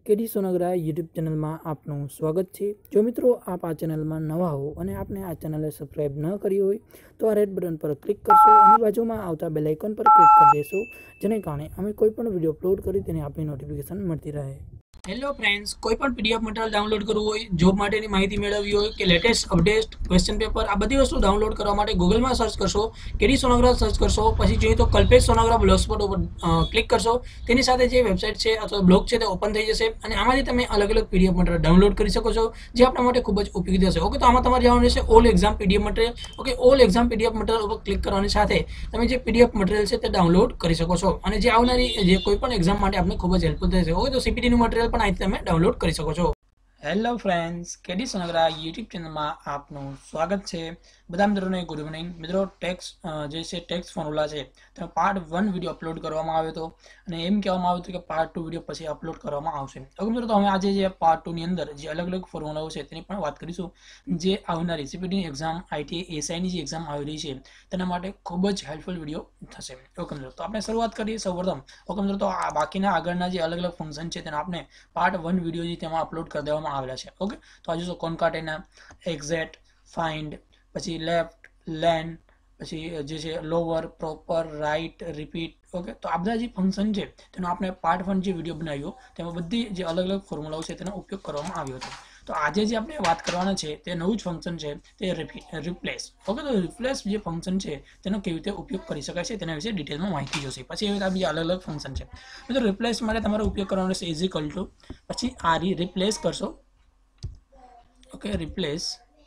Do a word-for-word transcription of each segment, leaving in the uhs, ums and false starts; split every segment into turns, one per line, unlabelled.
KD सोनाग्रा YouTube channel में आपनु स्वागत है। जो मित्रों आप आ चैनल में नवा हो और आपने आ चैनल सब्सक्राइब न करी हो तो आ रेड बटन पर क्लिक करशो और बाजू में आता बेल आइकन पर क्लिक कर देशो, जेने कारणे अमे कोईपण विडियो अपलोड करी तेनी आपनी नोटिफिकेशन मळती रहे। हेलो फ्रेंड्स, कोईपण पीडीएफ मटेरियल डाउनलोड करवू होय, जॉब माटेनी माहिती मेळववी होय के लेटेस्ट अपडेट क्वेश्चन पेपर आ बधी वस्तु डाउनलोड करवा माटे गूगल में सर्च करशो, केडी सोनाग्रा सर्च करशो, पछी जोईए तो कल्पेश सोनाग्रा ब्लॉगस्पॉट पर क्लिक करशो, तेनी साथे जे वेबसाइट छे अथवा ब्लॉग छे ते ओपन थई जशे अने आमांथी तमे अलग अलग पीडीएफ मटेरियल डाउनलोड करी शको छो, जे आपणा माटे खूब ज उपयोगी थशे। ओके, तो आमां तमारे जवानुं रहेशे all exam PDF material. Okay, all exam PDF material पर क्लिक करवानी साथे तमे जे पीडीएफ मटेरियल छे ते डाउनलोड करी शको छो अने जे आवनारी जे कोईपण एक्जाम माटे आपने खूब ज हेल्पफुल थशे। ओके, तो सीपीटी नुं मटेरियल पण आथी तमे डाउनलोड કરી શકો છો। Hello friends, KD Sonagra YouTube ચેનલમાં આપનું સ્વાગત છે। બધા મિત્રોને ગુડ મોર્નિંગ। મિત્રો ટેક્સ જે છે ટેક્સ ફોર્મ્યુલા છે તેનો પાર્ટ वन વિડિયો અપલોડ કરવામાં આવ્યો હતો અને એમ કહેવામાં આવ્યું હતું કે પાર્ટ टू વિડિયો પછી અપલોડ કરવામાં આવશે। ઓકે મિત્રો, તો હવે આજે જે પાર્ટ टू ની અંદર જે અલગ અલગ ફોર્મ્યુલાઓ છે તેની પણ વાત કરીશું, જે આવનારી સીપીટી એક્ઝામ આઈટીઆઈ એસઆઈ ની જે એક્ઝામ આવી રહી છે તેના માટે ખૂબ જ હેલ્પફુલ વિડિયો થશે। ઓકે મિત્રો, તો આપણે શરૂઆત કરીએ સૌપ્રથમ। ઓકે મિત્રો, તો આ બાકીના આગળના જે અલગ અલગ ફંક્શન છે તેને આપણે પાર્ટ वन વિડિયો જે તેમાં અપલોડ કરી દેવામાં આવેલા છે। ઓકે, તો આ જો કોન્કાટેના, એક્ઝેક્ટ, ફાઇન્ડ, પછી લેફ્ટ, લેન, પછી જે છે lower, proper, right, repeat. Okay, તો આ બધા જે ફંક્શન છે તેનો આપણે પાર્ટ वन જે વિડિયો બનાવ્યો તેમાં બધી જે અલગ અલગ ફોર્મ્યુલાઓ છે તેનો ઉપયોગ કરવામાં આવ્યો હતો। તો આજે જે આપણે વાત કરવાના છે તે નવું જ ફંક્શન છે, તે રિપ્લેસ। ઓકે, તો રિપ્લેસ જે ફંક્શન છે તેનો કેવી રીતે ઉપયોગ કરી શકાય છે તેના વિશે ડિટેલમાં માહિતી જોશે। પછી એવી રીતે બીજા અલગ અલગ ફંક્શન છે। તો રિપ્લેસ માટે તમારે ઉપયોગ કરવાનો છે ઇઝ ઇક્વલ ટુ, પછી આ રિપ્લેસ કરશો। Okay, replace.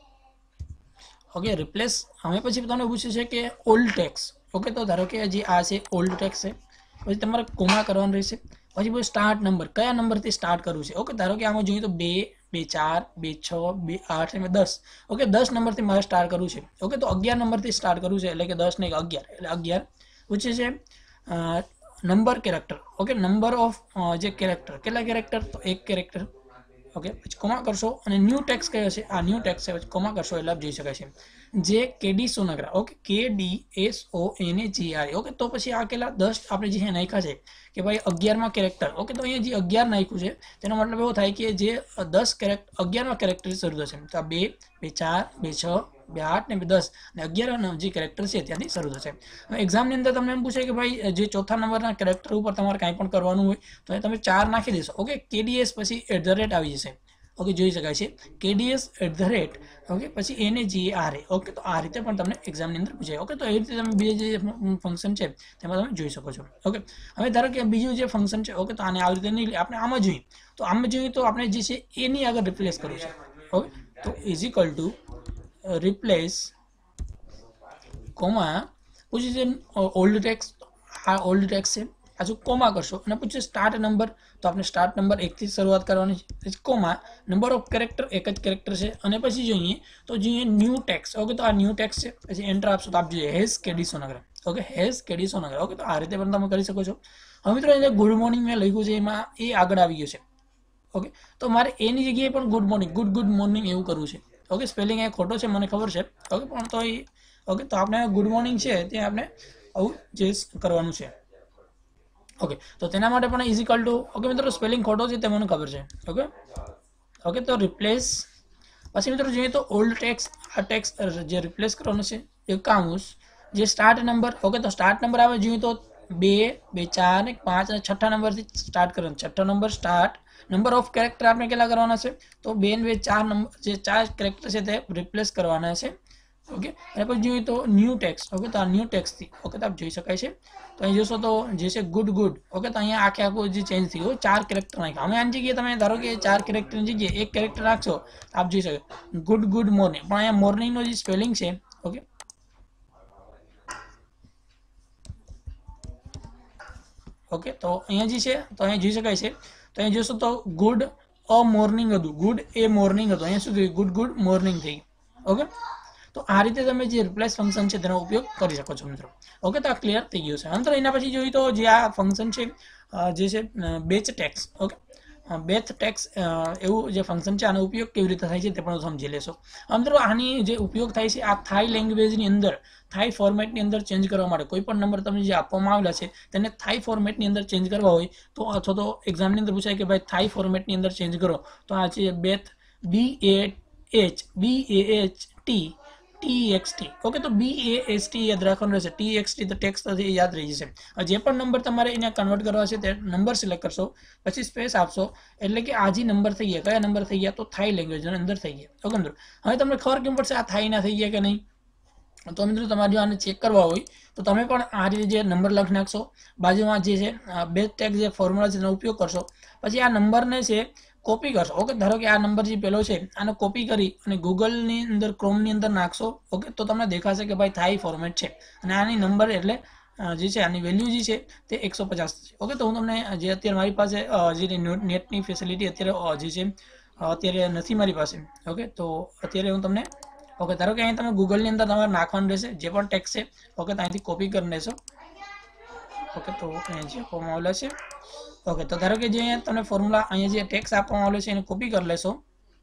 ओके, रिप्लेस हमें पछी तमने पूछे छे के ओल्ड टेक्स। ओके, तो धारो के जे आ छे ओल्ड टेक्स है, पछी तमारे कोमा करवानो रहेशे, पछी बोल स्टार्ट नंबर कया नंबर थी स्टार्ट करवू छे। ओके, धारो के आमां जोईए तो बे बे चार बे छ बे आठ ने दस। ओके, दस नंबर थी मारे स्टार्ट करवू छे। ओके, तो अगियार नंबर थी स्टार्ट करवू छे एटले के दस ने अगियार एटले अगियार पूछे छे number character. Okay, number of जे कैरेक्टर केटला कैरेक्टर तो एक कैरेक्टर। ओके, પછી કોમા કરશો અને ન્યૂ ટેક્સ કયો છે આ ન્યૂ ટેક્સ છે, પછી કોમા કરશો એટલે આપ જોઈ શકાય છે જે KD Sonagra. Okay, K D S O N A G R. Okay, તો પછી આ કેટલા દસ આપણે જે નાખ્યા છે કે ભાઈ અગિયારમાં કેરેક્ટર। ઓકે, તો અહીંયા જે અગિયાર નાખ્યું છે તેનો મતલબ એવો થાય કે જે દસ કેરેક્ટર અગિયારમાં કેરેક્ટર શરૂ થશે। તો આ બે બે ચાર બે છ બે આठ ને दस ने अगियार जे कैरेक्टर है त्याथी शुरू थशे। एक्जाम ની અંદર તમને એમ પૂછે કે ભાઈ જે ચોથા નંબરના કેરેક્ટર ઉપર તમારે કંઈ પણ કરવાનું હોય તો તમે ચાર નાખી દેશો। ઓકે, કેડીએસ પછી એટ ધ રેટ આવી જશે। ओके, જોઈ શકાય છે KDS at the rate. Okay, પછી એને જી આર એ। ઓકે, તો આ રીતે પણ તમને એક્ઝામ ની અંદર પૂછાય। ઓકે, તો એ રીતે તમે બીજે જે ફંક્શન છે તેમાં તમે જોઈ શકો છો। ઓકે, હવે ધારો કે બીજું જે ફંક્શન છે, ઓકે, તો આને આવી રીતે નહીં, આપણે આમાં જોઈએ તો આમાં જોઈએ તો આપણે જે છે એની આગળ રિપ્લેસ કરવું છે। ઓકે, તો is equal to replace comma पूछे ओल्ड टेक्स, आ ओल्ड टेक्स है, पाछू कोमा करशो અને પૂછે स्टार्ट नंबर तो आपने स्टार्ट नंबर एक थी शुरुआत करवानी है, कोमा नंबर ऑफ कैरेक्टर एक ज कैरेक्टर है અને પછી જોઈએ તો જોઈએ न्यू टेक्स। ओके, तो आ न्यू टेक्स है, પછી एंटर આપશો तो आप જોઈએ हेज केडी सोनाग्रा। ओके, हेज केडी सोनाग्रा। ओके, तो आ રીતે પણ તમે કરી શકો છો। હવે મિત્રો એને ગુડ મોર્નિંગ મેં લખ્યું છે એમાં એ આગળ આવી ગયો છે। ઓકે, તો મારે એની જગ્યાએ પણ good morning good good morning એવું કરવું છે। ओके, स्पेलिंग ए खोटो है મને ખબર છે। ओके, પણ તો ओके, तो આપણે ગુડ મોર્નિંગ છે તે આપણે આવું જે કરવાનું છે। ओके, तो તેના માટે પણ ઇઝ ઇક્વલ ટુ, ઓકે મિત્રો સ્પેલિંગ ખોટો છે તે મને ખબર છે। ओके, ओके, तो रिप्लेस પછી મિત્રો જોઈએ તો ઓલ્ડ ટેક્સ, આ ટેક્સ જે રિપ્લેસ કરવાનું છે એકાઉન્સ જે સ્ટાર્ટ નંબર। ઓકે, તો સ્ટાર્ટ નંબર આવે જોઈએ તો બે બે ચાર ને પાંચ અને છઠ્ઠા નંબરથી સ્ટાર્ટ કરવાનું। છઠ્ઠો number start number of character आपने केला करवाना है तो बे बे चार नंबर जे चार कैरेक्टर है ते रिप्लेस करवाना है। ओके, અને પછી જોઈએ તો न्यू टेक्स। ओके, तो आ न्यू टेक्स थी। ओके, तो आप જોઈ શકાય છે તો અહીં જોશો તો જે છે ગુડ ગુડ। ઓકે, તો અહીંયા આખે આખો જે ચેન્જ થઈ ગયો, ચાર કેરેક્ટર નાખ્યા। હવે આની જગ્યાએ તમે ધારો કે ચાર કેરેક્ટરની જગ્યાએ એક કેરેક્ટર નાખશો તો આપ જોઈ શકો ગુડ ગુડ મોર્નિંગ, પણ અહીંયા મોર્નિંગનો જે સ્પેલિંગ છે ઓકે ઓકે તો અહીંયા જે છે તો અહીંયા જોઈ શકાય છે तो अँ जो तो good uh morning good uh morning uh शू थी गुड गुड मॉर्निंग थी। ओके, तो आ रीते तमे जे रिप्लेस फंक्शन है तेनो उपयोग करी सको छो मित्रों। ओके, तो आ क्लियर थी गयो है। मित्रों एना पछी जोईए तो जे आ फंक्शन है जे छे बेच टेक्स। ओके, બેથ ટેક્સ એવું જે ફંક્શન છે આનો ઉપયોગ કેવી રીતે થાય છે તે પણ સમજી લેશો. મિત્રો આની જે ઉપયોગ થાય છે આ થાઈ લેંગ્વેજની અંદર થાઈ ફોર્મેટની અંદર ચેન્જ કરવા માટે કોઈ પણ નંબર તમને જે આપવામાં આવેલા છે તેને થાઈ ફોર્મેટની અંદર ચેન્જ કરવા હોય તો અથવા તો એક્ઝામની અંદર પૂછાય કે ભાઈ થાઈ ફોર્મેટની અંદર ચેન્જ કરો તો આ છે bath B A H B A H T T X T. Okay, તો બી એ એચ ટી યાદ રાખવાનું રહેશે. ટી એક્સ ટી તો ટેક્સ્ટ યાદ રહી જશે. જે પણ નંબર તમારે એને કન્વર્ટ કરવા છે તે નંબર સિલેક્ટ કરશો પછી સ્પેસ આપશો એટલે કે આ જે નંબર થઈ ગયા કયા નંબર થઈ ગયા તો થાઈ લેંગ્વેજની અંદર થઈ ગયા. ઓકે મિત્રો, હવે તમને ખબર કેમ પડશે આ થાઈના થઈ ગયા કે નહીં? તો મિત્રો તમારે જો આને ચેક કરવા હોય તો તમે પણ આ રીતે જે નંબર લખી નાખશો બાજુમાં જે છે બેઝ ટેગ જે ફોર્મ્યુલા છે એનો ઉપયોગ કરશો પછી આ નંબરને છે કોપી કરશો. ઓકે, ધારો કે આ નંબર જે પેલો છે આને કોપી કરી અને ગૂગલની અંદર ક્રોમની અંદર નાખશો. ઓકે, તો તમને દેખાશે કે ભાઈ થાઈ ફોર્મેટ છે અને આની નંબર એટલે જે છે આની વેલ્યુ જે છે તે એકસો પચાસ છે. ઓકે, તો હું તમને જે અત્યારે મારી પાસે જે નેટની ફેસિલિટી અત્યારે જે છે અત્યારે નથી મારી પાસે. ઓકે, તો અત્યારે હું તમને ઓકે ધારો કે અહીં તમે ગૂગલની અંદર તમારે નાખવાનું રહેશે જે પણ ટેક્સ છે. ઓકે, તો અહીંથી કોપી કરી લેશો. ઓકે, તો અહીંયા જે આપવામાં આવેલા છે ઓકે તો ધારો કે જે અહીંયા તમને ફોર્મ્યુલા અહીંયા જે ટેક્સ આપવામાં આવેલો છે એને કોપી કરી લેશો.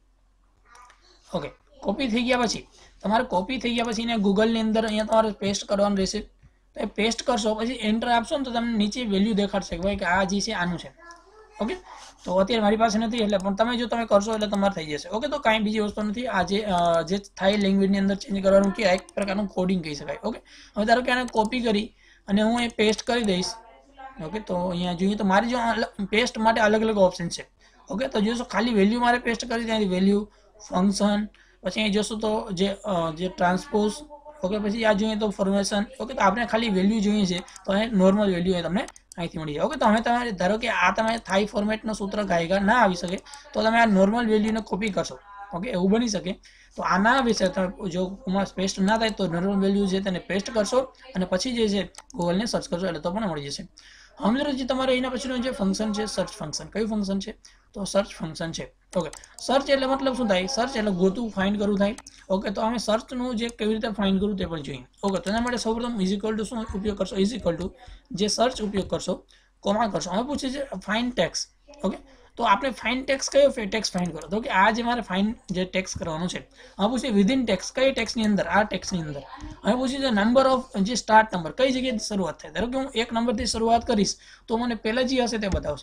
ઓકે, કોપી થઈ ગયા પછી તમારે કોપી થઈ ગયા પછી એને ગૂગલની અંદર અહીંયા તમારે પેસ્ટ કરવાનું રહેશે. તો એ પેસ્ટ કરશો પછી એન્ટર આપશો ને તો તમને નીચે વેલ્યુ દેખાડશે કે ભાઈ કે આ જે છે આનું છે. ઓકે, તો અત્યારે મારી પાસે નથી એટલે પણ તમે જો તમે કરશો એટલે તમારે થઈ જશે. ઓકે, તો કાંઈ બીજી વસ્તુ નથી. આ જે જે થાઈ લેંગ્વેજની અંદર ચેન્જ કરવાનું કે એક પ્રકારનું કોડિંગ કહી શકાય. ઓકે, હવે ધારો કે આને કોપી કરી અને હું એ પેસ્ટ કરી દઈશ. ઓકે, તો અહીંયા જોઈએ તો મારી જો પેસ્ટ માટે અલગ અલગ ઓપ્શન છે. ઓકે, તો જોશો ખાલી વેલ્યુ મારે પેસ્ટ કરી ત્યાંથી વેલ્યુ ફંક્શન પછી અહીં જોશો તો જે જે ટ્રાન્સપોઝ. ઓકે, પછી આ જોઈએ તો ફોર્મેશન. ઓકે, તો આપણે ખાલી વેલ્યુ જોઈએ છે તો અહીં નોર્મલ વેલ્યુ તમને અહીંથી મળી જાય. ઓકે, તો હવે તમે ધારો કે આ તમે થાઈ ફોર્મેટનો સૂત્ર ગાયગા ના આવી શકે તો તમે આ નોર્મલ વેલ્યુને કોપી કરશો. ઓકે, એવું બની શકે. તો આ ના આવી શકે તમે જો પેસ્ટ ના થાય તો નોર્મલ વેલ્યુ છે તેને પેસ્ટ કરશો અને પછી જે છે ગૂગલને સર્ચ કરશો એટલે તો પણ મળી જશે. હવે મિત્રો જે તમારે એના પછીનું જે ફંક્શન છે સર્ચ ફંક્શન. કયું ફંક્શન છે તો સર્ચ ફંક્શન છે. ઓકે, સર્ચ એટલે મતલબ શું થાય? સર્ચ એટલે ગોતું ફાઇન્ડ કરવું થાય. ઓકે, તો અમે સર્ચનું જે કેવી રીતે ફાઇન્ડ કરવું તે પણ જોઈએ. ઓકે, તો એના માટે સૌપ્રથમ ઇઝ ઇક્વલ ટુ શું ઉપયોગ કરશો? ઇઝ ઇક્વલ ટુ જે સર્ચ ઉપયોગ કરશો કોમા કરશો. હવે પૂછે છે ફાઇન્ડ ટેક્સ. ઓકે, તો આપણે ફાઇન્ડ ટેક્સ કયો ટેક્સ ફાઇન્ડ કરો તો કે આ જે મારે ફાઇન્ડ જે ટેક્સ કરવાનું છે. હવે પૂછે વિધિન ટેક્સ કઈ ટેક્સની અંદર? આ ટેક્સની અંદર. હવે પૂછે છે નંબર ઓફ જે સ્ટાર્ટ નંબર કઈ જગ્યાએથી શરૂઆત થાય. ધારો કે હું એક નંબરથી શરૂઆત કરીશ તો મને પહેલા જે હશે તે બતાવશે.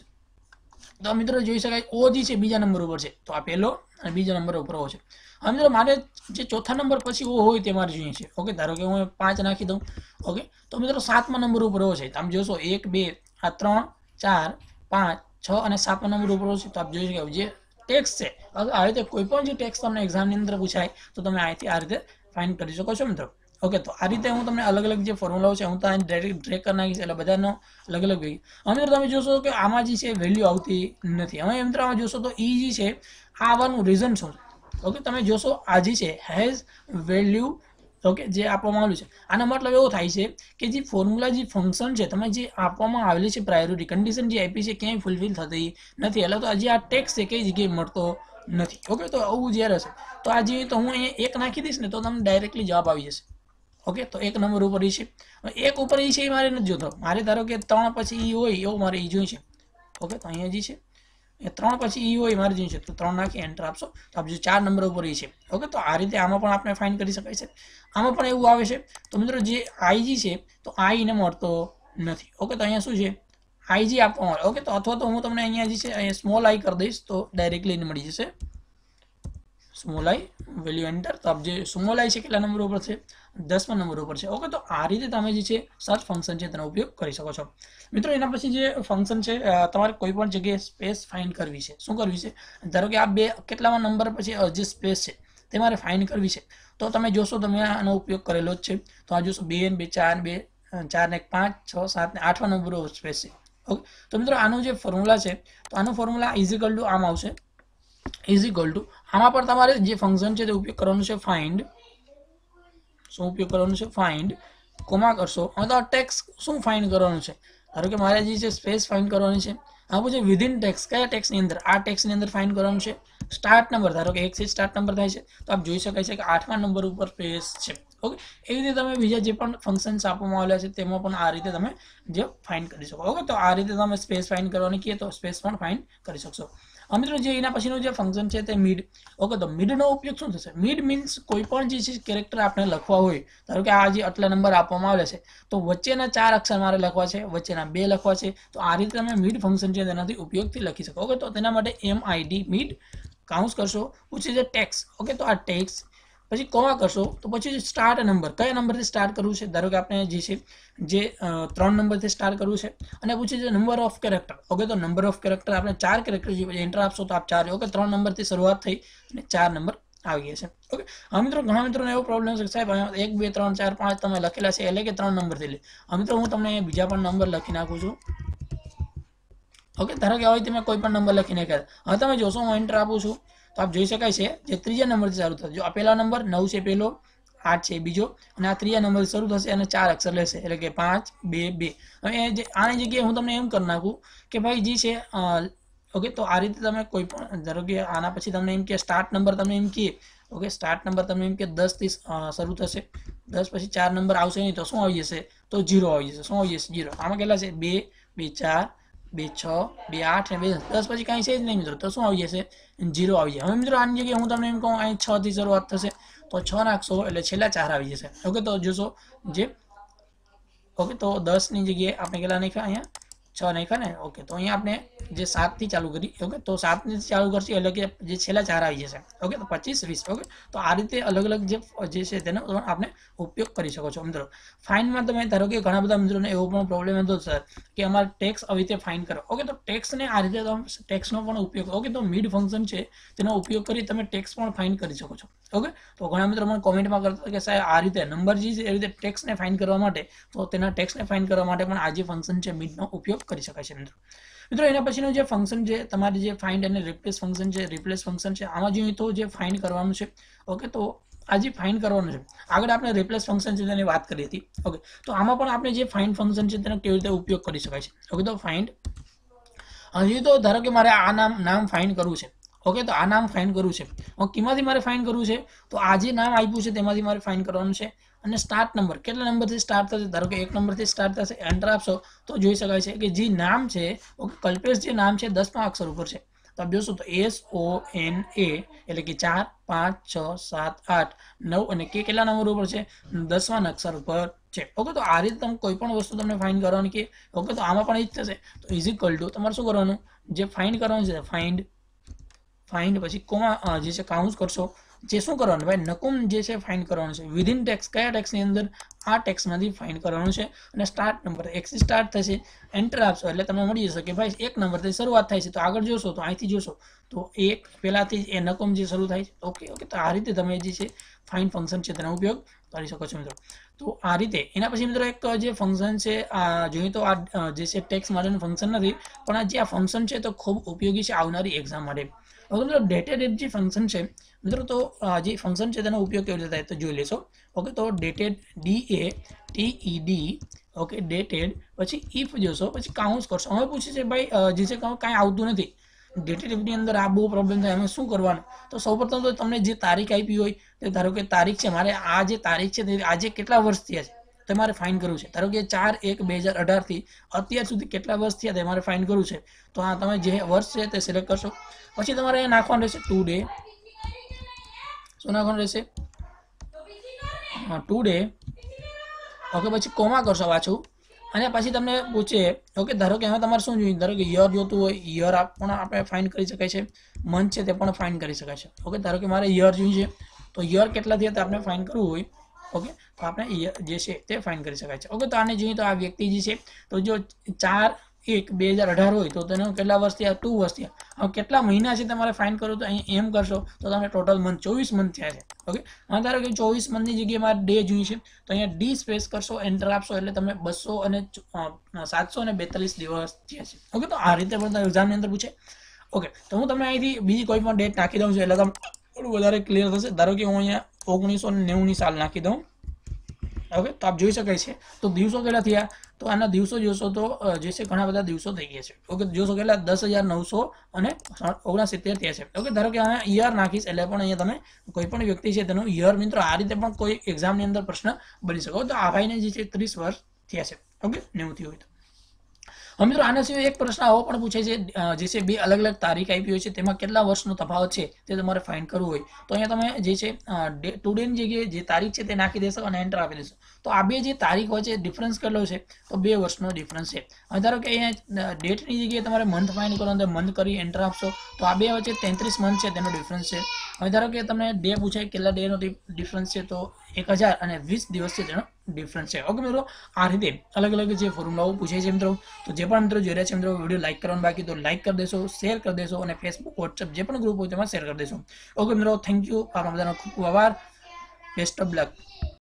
તો મિત્રો જોઈ શકાય ઓ જે છે બીજા નંબર ઉપર છે તો આ પહેલો અને બીજા નંબર ઉપર ઓ છે. હવે મિત્રો મારે જે ચોથા નંબર પછી ઓ હોય તે મારે જોઈએ છે. ઓકે, ધારો કે હું પાંચ નાખી દઉં. ઓકે, તો મિત્રો સાતમા નંબર ઉપર ઓ છે. તમે જોશો એક બે આ ત્રણ ચાર પાંચ છ અને સાતમા નંબર ઉપર છે. તો આપ જોઈ શકો જે ટેક્સ છે આ રીતે કોઈ પણ જે ટેક્સ તમને એક્ઝામની અંદર પૂછાય તો તમે અહીંથી આ રીતે ફાઇન્ડ કરી શકો છો મિત્રો. ઓકે, તો આ રીતે હું તમને અલગ અલગ જે ફોર્મ્યુલાઓ છે હું તો અહીં ડાયરેક્ટ ડ્રેક કરી નાખીશ એટલે બધાનો અલગ અલગ વેલ્યુ. હવે મિત્રો તમે જોશો કે આમાં જે છે વેલ્યુ આવતી નથી. હવે મિત્રો આમાં જોશો તો ઈ જે છે આ આવવાનું રીઝન શું? ઓકે, તમે જોશો આ જે છે હેઝ વેલ્યુ. ઓકે, જે આપવામાં આવેલું છે આનો મતલબ એવો થાય છે કે જે ફોર્મ્યુલા જે ફંક્શન છે તમે જે આપવામાં આવેલી છે પ્રાયોરિટી કન્ડિશન જે આપી છે ક્યાંય ફૂલફિલ થતી નથી એટલે તો હજી આ ટેક્સ છે કઈ જગ્યાએ મળતો નથી. ઓકે, તો આવું જ્યારે હશે તો આ જે તો હું અહીંયા એક નાખી દઈશ ને તો તમને ડાયરેક્ટલી જવાબ આવી જશે. ઓકે, તો એક નંબર ઉપર ઈ છે. એક ઉપર ઈ છે એ મારે નથી જોતો. મારે ધારો કે ત્રણ પછી ઈ હોય એવું મારે ઈ જોઈ છે. ઓકે, તો અહીંયા જે છે એ ત્રણ પછી ઈ હોય મારે જોઈએ છે તો ત્રણ નાખી એન્ટર આપશો તો આપ જો ચાર નંબર ઉપર ઈ છે. ઓકે, તો આ રીતે આમાં પણ આપણે ફાઇન્ડ કરી શકાય છે. આમાં પણ એવું આવે છે. તો મિત્રો જે આઈજી છે તો આઈ ને મળતો નથી. ઓકે, તો અહીંયા શું છે આઈજી આપવામાં આવે. ઓકે, તો અથવા તો હું તમને અહીંયા જે છે અહીંયા સ્મોલ આઈ કરી દઈશ તો ડાયરેક્ટલી મળી જશે. Small I value enter. તો આપ જે સ્મોલ આઈ છે કેટલા નંબર ઉપર છે? દસમા નંબર ઉપર છે. ઓકે, તો આ રીતે તમે જે છે સર્ચ ફંક્શન છે તેનો ઉપયોગ કરી શકો છો મિત્રો. એના પછી જે ફંક્શન છે તમારે કોઈ પણ જગ્યાએ સ્પેસ ફાઇન્ડ કરવી છે. શું કરવી છે? ધારો કે આ બે કેટલામાં નંબર પછી જે સ્પેસ છે તે મારે ફાઇન્ડ કરવી છે તો તમે જોશો તમે આનો ઉપયોગ કરેલો જ છે. તો આ જોશો બે ને બે ચાર બે ચાર ને પાંચ છ સાત ને આઠમા નંબર ઉપર સ્પેસ છે. ઓકે, તો મિત્રો આનું જે ફોર્મ્યુલા છે તો આનું ફોર્મ્યુલા ઇઝ ઇક્વલ ટુ આમ આવશે. ઇઝ ઇક્વલ ટુ આમાં પણ તમારે જે ફંક્શન છે તે ઉપયોગ કરવાનું છે ફાઇન્ડ. શું ઉપયોગ કરવાનું છે? ફાઇન્ડ કોમા કરશો. હવે તો ટેક્સ શું ફાઇન્ડ કરવાનું છે? ધારો કે મારે જે છે સ્પેસ ફાઇન્ડ કરવાની છે. આ પૂછે વિધિન ટેક્સ કયા ટેક્સની અંદર? આ ટેક્સની અંદર ફાઇન્ડ કરવાનું છે. સ્ટાર્ટ નંબર ધારો કે એક થી સ્ટાર્ટ નંબર થાય છે તો આપ જોઈ શકાય છે કે આઠમા નંબર ઉપર સ્પેસ છે. ઓકે, એવી રીતે તમે બીજા જે પણ ફંક્શન્સ આપવામાં આવેલા છે તેમાં પણ આ રીતે તમે જે ફાઇન્ડ કરી શકો. ઓકે, તો આ રીતે તમે સ્પેસ ફાઇન્ડ કરવાની કહીએ તો સ્પેસ પણ ફાઇન્ડ કરી શકશો. મિત્રો જે એના પછીનું જે ફંક્શન છે તે મિડ. ઓકે, તો મિડનો ઉપયોગ શું થશે? મિડ મીન્સ કોઈ પણ જે છે કેરેક્ટર આપણે લખવા હોય, ધારો કે આ જે આટલા નંબર આપવામાં આવેલા છે તો વચ્ચેના ચાર અક્ષર મારે લખવા છે, વચ્ચેના બે લખવા છે, તો આ રીતે તમે મિડ ફંક્શન છે તેનાથી ઉપયોગથી લખી શકો. ઓકે, તો તેના માટે એમ આઈ ડી મિડ કાઉન્સ કરશો, પછી છે ટેક્સ. ઓકે, તો આ ટેક્સ પછી કોમા કરશો, તો પછી સ્ટાર્ટ નંબર, કયા નંબરથી સ્ટાર્ટ કરવું છે, ધારો કે આપણે જે છે જે ત્રણ નંબરથી સ્ટાર્ટ કરવું છે, અને પછી જે નંબર ઓફ કેરેક્ટર. ઓકે, તો નંબર ઓફ કેરેક્ટર આપણે ચાર કેરેક્ટર જે એન્ટર આપશો તો આપ ચાર. ઓકે, ત્રણ નંબરથી શરૂઆત થઈ અને ચાર નંબર આવી ગયા છે. ઓકે, હવે મિત્રો ઘણા મિત્રોને એવો પ્રોબ્લેમ છે સાહેબ એક બે ત્રણ ચાર પાંચ તમે લખેલા છે એટલે કે ત્રણ નંબરથી લે. હવે મિત્રો હું તમને બીજા પણ નંબર લખી નાખું છું. ઓકે, ધારો કે હવે તમે કોઈ પણ નંબર લખી નાખ્યા. હવે તમે જોશો હું એન્ટર આપું છું તો આપ જોઈ શકાય છે જે ત્રીજા નંબરથી ચાલુ થશે. જો આ પહેલા નંબર નવ છે પહેલો, આઠ છે બીજો, અને આ ત્રીજા નંબરથી શરૂ થશે અને ચાર અક્ષર લેશે એટલે કે પાંચ બે બે. હવે જે આની જગ્યાએ હું તમને એમ કરી નાખું કે ભાઈ જે છે ઓકે, તો આ રીતે તમે કોઈ પણ ધારો કે આના પછી તમને એમ કે સ્ટાર્ટ નંબર તમે એમ કહીએ. ઓકે, સ્ટાર્ટ નંબર તમે એમ કે દસથી શરૂ થશે, દસ પછી ચાર નંબર આવશે નહીં તો શું આવી જશે? તો જીરો આવી જશે. શું આવી જશે? જીરો. આમાં કેટલા છે? બે, બે ચાર, બે છ, બે આઠ અને બે દસ પછી કાંઈ છે જ નહીં મિત્રો, તો શું આવી જશે? જીરો આવી જાય. હવે મિત્રો આની જગ્યાએ હું તમને એમ કહું અહીં છ થી શરૂઆત થશે તો છ નાખશો એટલે છેલ્લા ચાર આવી જશે. ઓકે, તો જોશો જે ઓકે, તો દસની જગ્યાએ આપણે કેટલા નાખ્યા? અહીંયા છ નાખ્યા ને. ઓકે, તો અહીંયા આપણે જે સાતથી ચાલુ કરી. ઓકે, તો સાતથી ચાલુ કરશે એટલે કે જે છેલ્લા ચાર આવી જશે. ઓકે, તો પચીસ વીસ. ઓકે, તો આ રીતે અલગ અલગ જે જે છે તેનો આપણે ઉપયોગ કરી શકો છો. મિત્રો ફાઇન્ડમાં તમે ધારો કે ઘણા બધા મિત્રોને એવો પણ પ્રોબ્લેમ હતો સર કે અમારે ટેક્સ આવી રીતે ફાઇન્ડ કરો. ઓકે, તો ટેક્સને આ રીતે તમે ટેક્સનો પણ ઉપયોગ. ઓકે, તો મિડ ફંક્શન છે તેનો ઉપયોગ કરી તમે ટેક્સ પણ ફાઇન્ડ કરી શકો છો. ઓકે, તો ઘણા મિત્રો મને કોમેન્ટમાં કરતા કે સાહેબ આ રીતે નંબર જે છે એ રીતે ટેક્સને ફાઇન્ડ કરવા માટે, તો તેના ટેક્સને ફાઇન્ડ કરવા માટે પણ આ જે ફંક્શન છે મિડનો ઉપયોગ કરી શકાય છે. મિત્રો મિત્રો એના પછીનું જે ફંક્શન છે તમારી જે ફાઇન્ડ અને રિપ્લેસ ફંક્શન છે, રિપ્લેસ ફંક્શન છે આમાં જોઈએ તો જે ફાઇન્ડ કરવાનું છે. ઓકે, તો આ જે ફાઇન્ડ કરવાનું છે, આગળ આપણે રિપ્લેસ ફંક્શન છે તેની વાત કરી હતી. ઓકે, તો આમાં પણ આપણે જે ફાઇન્ડ ફંક્શન છે તેનો કેવી રીતે ઉપયોગ કરી શકાય છે. ઓકે, તો ફાઇન્ડ હજી તો ધારો કે મારે આ નામ નામ ફાઇન્ડ કરવું છે. ઓકે, તો આ નામ ફાઇન્ડ કરવું છે. કેમાંથી મારે ફાઇન્ડ કરવું છે? તો આ જે નામ આપ્યું છે તેમાંથી મારે ફાઇન્ડ કરવાનું છે. અને સ્ટાર્ટ નંબર કેટલા નંબરથી સ્ટાર્ટ થશે? ધારો કે એક નંબરથી સ્ટાર્ટ થશે. એન્ટર આપશો તો જોઈ શકાય છે કે જે નામ છે ઓકે કલ્પેશ જે નામ છે દસમા અક્ષર ઉપર છે. તો આપ જોશો તો એસ ઓ એન એ એટલે કે ચાર પાંચ છ સાત આઠ નવ અને કે કેટલા નંબર ઉપર છે? દસમા અક્ષર ઉપર છે. ઓકે, તો આ રીતે તમે કોઈ પણ વસ્તુ તમને ફાઇન્ડ કરવાની કે ઓકે, તો આમાં પણ એ જ થશે. તો ઇઝ ઇક્વલ ટુ તમારે શું કરવાનું? જે ફાઇન્ડ કરવાનું છે ફાઇન્ડ ફાઇન્ડ પછી કોમા જે છે કાઉન્સ કરશો. જે શું કરવાનું ભાઈ? નકુમ જે છે ફાઇન્ડ કરવાનું છે વિધિન ટેક્સ. કયા ટેક્સની અંદર? આ ટેક્સમાંથી ફાઇન્ડ કરવાનું છે. અને સ્ટાર્ટ નંબર એક્સથી સ્ટાર્ટ થશે. એન્ટર આપશો એટલે તમને મળી જશે કે ભાઈ એક નંબરથી શરૂઆત થાય છે. તો આગળ જોશો તો અહીંથી જોશો તો એક પહેલાંથી એ નકમ જે શરૂ થાય છે. ઓકે ઓકે, તો આ રીતે તમે જે છે ફાઇન્ડ ફંક્શન છે તેનો ઉપયોગ કરી શકો છો મિત્રો. તો આ રીતે એના પછી મિત્રો એક જે ફંક્શન છે આ જોઈએ તો આ જે છે ટેક્સ માટેનું ફંક્શન નથી, પણ આ જે આ ફંક્શન છે તો ખૂબ ઉપયોગી છે આવનારી એક્ઝામ માટે. હવે મિત્રો ડેટેડ જે ફંક્શન છે મિત્રો, તો જે ફંક્શન છે તેનો ઉપયોગ કેવી રીતે થાય તો જોઈ લેશો. ઓકે, તો dated D A T E D. Okay, dated પછી ઇફ જોશો પછી કાઉન્સ કરશો. હવે પૂછે છે ભાઈ જે છે કાંઈ આવતું નથી ડેટેડ ઇફની અંદર, આ બહુ પ્રોબ્લેમ થાય. અમે શું કરવાનું? તો સૌપ્રથમ તો તમને જે તારીખ આપી હોય તે ધારો કે તારીખ છે મારે આ જે તારીખ છે તે આજે કેટલા વર્ષ થયા છે તે મારે ફાઇન્ડ કરવું છે. ધારો કે ચાર એક બે હજાર અઢારથી અત્યાર સુધી કેટલા વર્ષ થયા તે મારે ફાઇન્ડ કરવું છે. તો આ તમે જે વર્ષ છે તે સિલેક્ટ કરશો. પછી તમારે અહીંયા નાખવાનું રહેશે ટુ ડે. શું નાખવાનું રહેશે? હા, ટુ ડે. ઓકે, પછી કોમા કરશો પાછું. અને પછી તમને પૂછે ઓકે, ધારો કે હવે તમારે શું જોઈએ? ધારો કે યર જોતું હોય, યર પણ આપણે ફાઇન્ડ કરી શકાય છે. મંથ છે તે પણ ફાઇન્ડ કરી શકાય છે. ઓકે, ધારો કે મારે યર જોઈએ છે તો યર કેટલા થયા તે આપણે ફાઇન્ડ કરવું હોય. ઓકે, તો આપણે જે છે તે ફાઇન્ડ કરી શકાય છે. ઓકે, તો આને જોઈએ તો આ વ્યક્તિ જે છે તો જો ચાર એક બે હજાર અઢાર હોય તો તેને કેટલા વર્ષ થયા? ટુ વર્ષ થયા. હવે કેટલા મહિના છે તમારે ફાઇન્ડ કરો તો અહીં એમ કરશો તો તમને ટોટલ મંથ ચોવીસ મંથ થયા છે. ઓકે, હવે ધારો કે ચોવીસ મંથની જગ્યાએ મારે ડે જોઈએ છે તો અહીંયા ડી સ્પેસ કરશો, એન્ટર આપશો એટલે તમને બસો અને સાતસો અને બેતાલીસ દિવસ થયા છે. ઓકે, તો આ રીતે પણ એક્ઝામની અંદર પૂછે. ઓકે, તો હું તમને અહીંથી બીજી કોઈ પણ ડેટ નાખી દઉં છું એટલે તમને થોડું વધારે ક્લિયર થશે. ધારો કે હું અહીંયા ઓગણીસો નેવુંની સાલ નાખી દઉં.
ઓકે, તો આપ જોઈ શકાય છે તો દિવસો કેટલા થયા તો આના દિવસો જોશો તો જે છે ઘણા બધા દિવસો થઈ ગયા છે. ઓકે, જોશો કેટલા દસ હજાર નવસો અને ઓગણસિત્તેર થયા છે. ઓકે, ધારો કે અહીંયા યર નાખીશ એટલે પણ અહીંયા તમે કોઈ પણ વ્યક્તિ છે તેનું યર મિત્રો આ રીતે પણ કોઈ એક્ઝામની અંદર પ્રશ્ન બની શકો. તો આ ભાઈને જે છે ત્રીસ વર્ષ થયા છે. ઓકે, નેવું થયું હોય તો હવે મિત્રો આના સિવાય એક પ્રશ્ન આવો પણ પૂછે છે જે છે બે અલગ અલગ તારીખ આપી હોય છે તેમાં કેટલા વર્ષનો તફાવત છે તે તમારે ફાઇન્ડ કરવું હોય તો અહીંયા તમે જે છે ટુડેની જગ્યાએ જે તારીખ છે તે નાખી દેશો અને એન્ટર આપી દેશો. તો આ બે જે તારીખ હોય છે ડિફરન્સ કેટલો છે તો બે વર્ષનો ડિફરન્સ છે. હવે ધારો કે અહીંયા ડેટની જગ્યાએ તમારે મંથ ફાઇન્ડ કરો અને મંથ કરી એન્ટર આપશો તો આ બે વચ્ચે તેત્રીસ મંથ છે તેનો ડિફરન્સ છે. હવે ધારો કે તમને ડે પૂછાય કેટલા ડેનો ડિફરન્સ છે તો એક હજાર અને વીસ દિવસ છે તેનો ડિફરન્સ છે. ઓકે મિત્રો, આ રીતે અલગ અલગ જે ફોર્મ્યુલાઓ પૂછે છે મિત્રો. તો જે પણ મિત્રો જોઈ રહ્યા છે મિત્રો વિડીયો લાઈક કરવાનું બાકી તો લાઈક કરી દેશો, શેર કરી દેશો અને ફેસબુક વોટ્સએપ જે પણ ગ્રુપ હોય તેમાં શેર કરી દેશો. ઓકે મિત્રો, થેન્ક યુ. આપણા બધાનો ખૂબ ખૂબ આભાર. Best of luck.